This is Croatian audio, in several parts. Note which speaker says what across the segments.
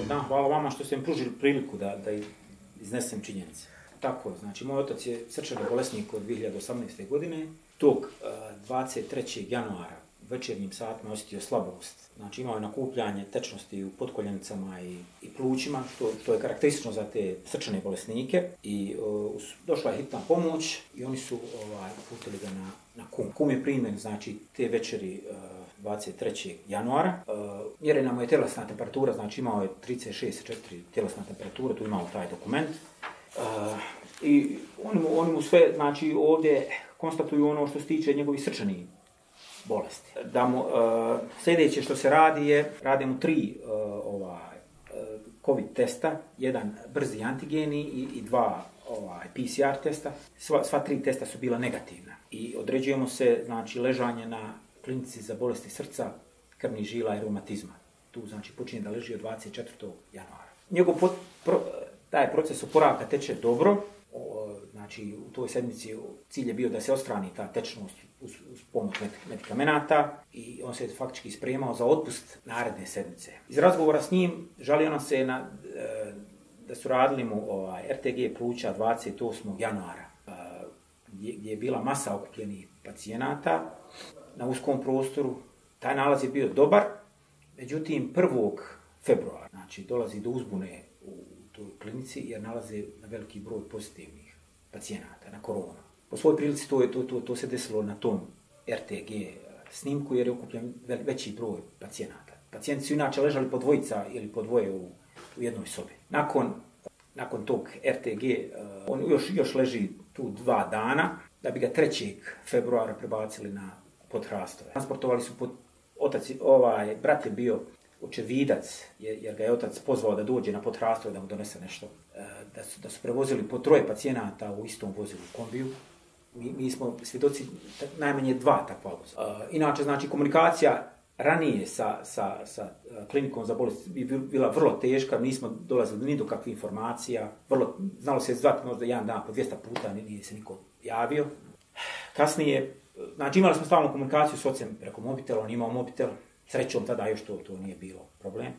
Speaker 1: dan, hvala vama što ste mi pružili priliku da iznesem činjenice. Tako je, znači moj otac je srčani bolesnik od 2018. godine. Tog 23. januara u večernjim satima osjetio slabost. Znači imao je nakupljanje tečnosti u potkoljenicama i plućima, što je karakteristično za te srčane bolesnike. I došla je hitna pomoć i oni su uputili ga na KUM. KUM je primljen, znači, te večeri 23. januara. Mjerena mu je tjelesna temperatura, znači imao je 36,4 tjelesna temperatura, tu imamo taj dokument. I oni mu sve, znači, ovdje konstatuju ono što se tiče njegovih srčanih bolesti. Da mu, sljedeće što se radi je, rade mu 3 COVID testa, jedan brzi antigeni i 2 PCR testa. Sva 3 testa su bila negativna. I određujemo se, znači, ležanje na klinici za bolesti srca, krvnih žila i reumatizma. Tu, znači, počinje da leži od 24. januara. Njegov taj proces oporavka teče dobro. Znači, u toj sedmici cilj je bio da se odstrani ta tečnost uz pomoć medikamenata i on se faktički spremao za otpust naredne sedmice. Iz razgovora s njim žalio nam se da su radili mu RTG pluća 28. januara, gdje je bila masa okupljenih pacijenata na uskom prostoru. Taj nalaz je bio dobar, međutim 1. februara, znači, dolazi do uzbune u toj klinici jer nalaze na veliki broj pozitivnih pacijenata na koronu. Po svojoj prilici to se desilo na tom RTG snimku jer je okupljen veći broj pacijenata. Pacijenti su inače ležali po dvojica ili po dvoje u jednoj sobi. Nakon tog RTG on još leži tu 2 dana da bi ga 3. februara prebacili na Podhrastove. Transportovali su brat je bio očevidac, jer ga je otac pozvao da dođe na Podhrastove da mu donese nešto. Da su prevozili po 3 pacijenata u istom vozilu kombiju. Mi smo svjedoci najmanje 2 takva vozila. Inače, znači, komunikacija ranije sa klinikom za bolest bi bila vrlo teška, nismo dolazili ni do kakvih informacija. Znalo se zvati možda jedan dan po 200 puta, nije se niko javio. Kasnije, znači, imali smo stalnu komunikaciju s ocem preko mobitela, on imao mobitel. Srećom tada još to nije bilo problem.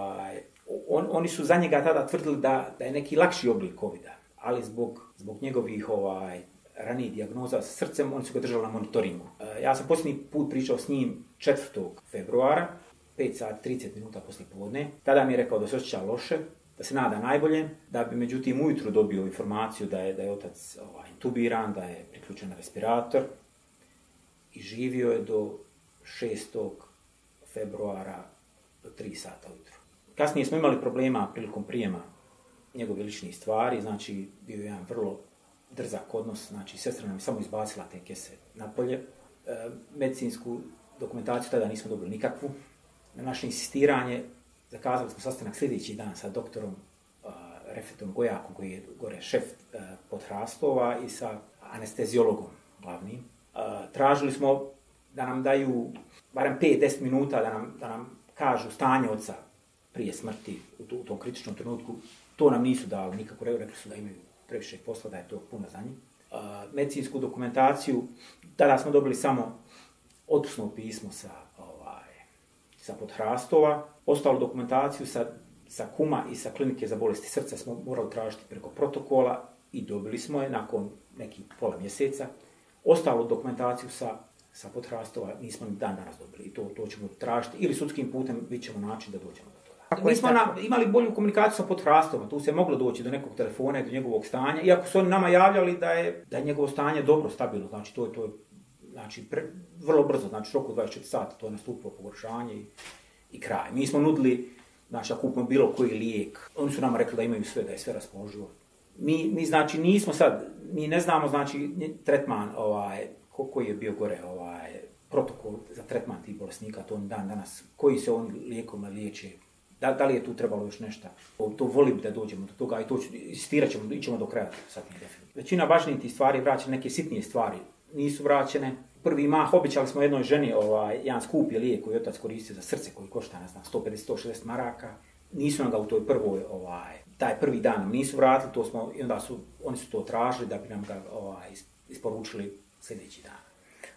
Speaker 1: Oni su za njega tada tvrdili da je neki lakši oblik COVID-a, ali zbog njegovih ranijih dijagnoza sa srcem, oni su ga držali na monitoringu. Ja sam posljednji put pričao s njim 4. februara, 5 sati 30 minuta poslije podne. Tada mi je rekao da se osjeća loše, da se nada najbolje, da bi međutim ujutro dobio informaciju da je otac intubiran, da je priključen na respirator i živio je do 6. februara do 3 sata ujutro. Kasnije smo imali problema prilikom prijema njegove ličnih stvari, znači bio je jedan vrlo drzak odnos, znači sestra nam je samo izbacila te kese napolje. Medicinsku dokumentaciju tada nismo dobili nikakvu. Na naše insistiranje zakazali smo sastanak sljedeći dan sa doktorom Refetom Gojakom, koji je gore šef Podhrastova, i sa anesteziologom glavnim. Tražili smo da nam daju barem 5-10 minuta da nam kažu stanje oca prije smrti u tom kritičnom trenutku. To nam nisu dali nikako, rekli su da imaju previše posla, da je to puno za njih. Medicinsku dokumentaciju, tada smo dobili samo otpusno pismo sa Podhrastova. Ostalu dokumentaciju sa KUM-a i sa klinike za bolesti srca smo morali tražiti preko protokola i dobili smo je nakon nekih pola mjeseca. Ostalu dokumentaciju sa Podhrastova nismo ni dan danas dobili i to ćemo tražiti ili sudskim putem vidjet ćemo način da dođemo do toga. Mi smo imali bolju komunikaciju sa Podhrastovom, tu se moglo doći do nekog telefona i do njegovog stanja, iako su oni nama javljali da je njegovo stanje dobro, stabilno, znači to je znači, vrlo brzo, znači roku 24 sata to je nastupilo pogoršanje i kraj. Mi smo nudili, znači ako kupimo bilo koji lijek, oni su nama rekli da imaju sve, da je sve raspoloživo. Mi znači nismo sad, mi ne znamo znači tretman koji je bio gore protokol za tretman tih bolesnika, to dan danas, koji se oni lijekovima liječe, da li je tu trebalo još nešto. To volim da dođemo do toga i to insistirat ćemo, ićemo do kraja sad definitivno. Većina važnijih tih stvari vraćene, neke sitnije stvari nisu vraćene. Prvi mah obećali smo jednoj ženi jedan skupi lijek koji je otac koristio za srce, koji košta, ne znam, 150-160 maraka. Nisu nam ga u toj prvoj, taj prvi dan nam nisu vratili, i onda oni su to tražili da bi nam ga isporučili sljedeći dan.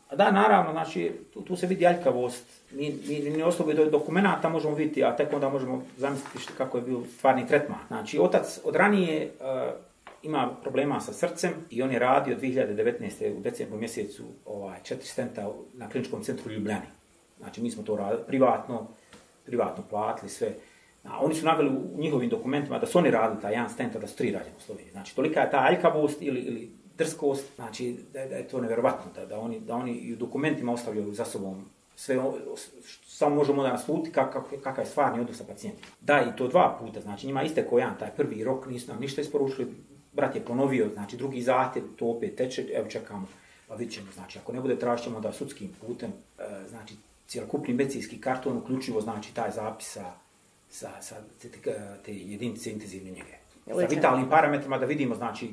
Speaker 1: Da, naravno, znači, tu se vidi aljkavost. Mi na osnovu dokumenta možemo vidjeti, a tek onda možemo zamisliti kako je bio stvarni tretman. Znači, otac od ranije ima problema sa srcem i on je radio 2019. u decembru mjesecu 4 stenta na kliničkom centru u Ljubljani. Znači, mi smo to radili privatno platili sve. Oni su naveli u njihovim dokumentima da su oni radili taj 1 stent, da su 3 rađene u Sloveniji. Znači, tolika je ta aljkavost ili drskost, znači da je to nevjerovatno, da oni i u dokumentima ostavljaju za sobom sve, samo možemo da naslutiti kakav je stvarni odnos sa pacijentima. Da, i to 2 puta, znači njima istekao jedan, taj prvi rok, nisu nam ništa isporučili, brat je ponovio, znači drugi zahtjev, to opet teče, evo čekamo, pa vidit ćemo, znači ako ne bude tražit ćemo da sudskim putem, znači cjelokupni medicinski karton, uključivo znači taj zapis sa te jedinice intenzivne njege. Sa vitalnim parametrima da vidimo, znači,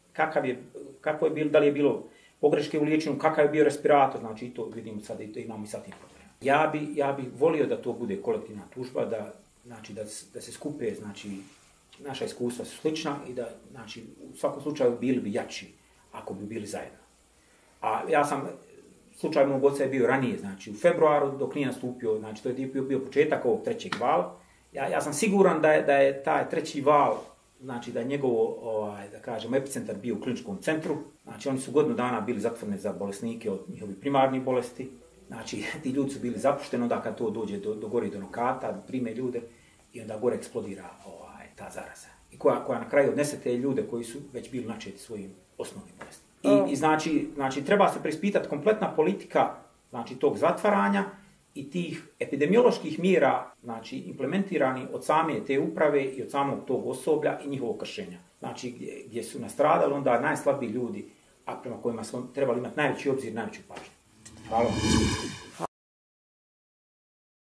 Speaker 1: kako je bilo, da li je bilo pogreške u liječenju, kakav je bio respirator, znači i to vidimo sad, i to imamo i sad tim problema. Ja bi volio da to bude kolektivna tužba, da se skupe, znači, naša iskustva su slična i da, znači, u svakom slučaju bili bi jači ako bi bili zajedno. A ja sam, slučaj mog oca je bio ranije, znači u februaru dok nije nastupio, znači to je bio početak ovog 3. vala. Ja sam siguran da je taj 3. val, znači da je njegovo, da kažemo, epicentar bio u kliničkom centru. Znači oni su godinu dana bili zatvoreni za bolesnike od njihovih primarnih bolesti. Znači ti ljudi su bili zapušteni, onda kad to dođe do gore do nokata, prime ljude i onda gore eksplodira ta zaraza. I koja na kraju odnese te ljude koji su već bili načeti svojim osnovnim bolestima. I znači treba se preispitati kompletna politika, znači tog zatvaranja i tih epidemioloških mjera, znači implementirani od same te uprave i od samog tog osoblja i njihovog kršenja. Znači gdje su nastradali onda najslabiji ljudi, a prema kojima smo trebali imati najveći obzir, najveću pažnju. Hvala.